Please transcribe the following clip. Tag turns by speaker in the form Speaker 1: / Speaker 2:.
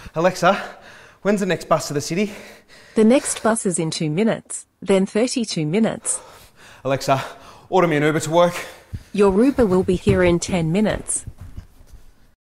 Speaker 1: Alexa, when's the next bus to the city?
Speaker 2: The next bus is in 2 minutes, then 32 minutes.
Speaker 1: Alexa, order me an Uber to work.
Speaker 2: Your Uber will be here in 10 minutes.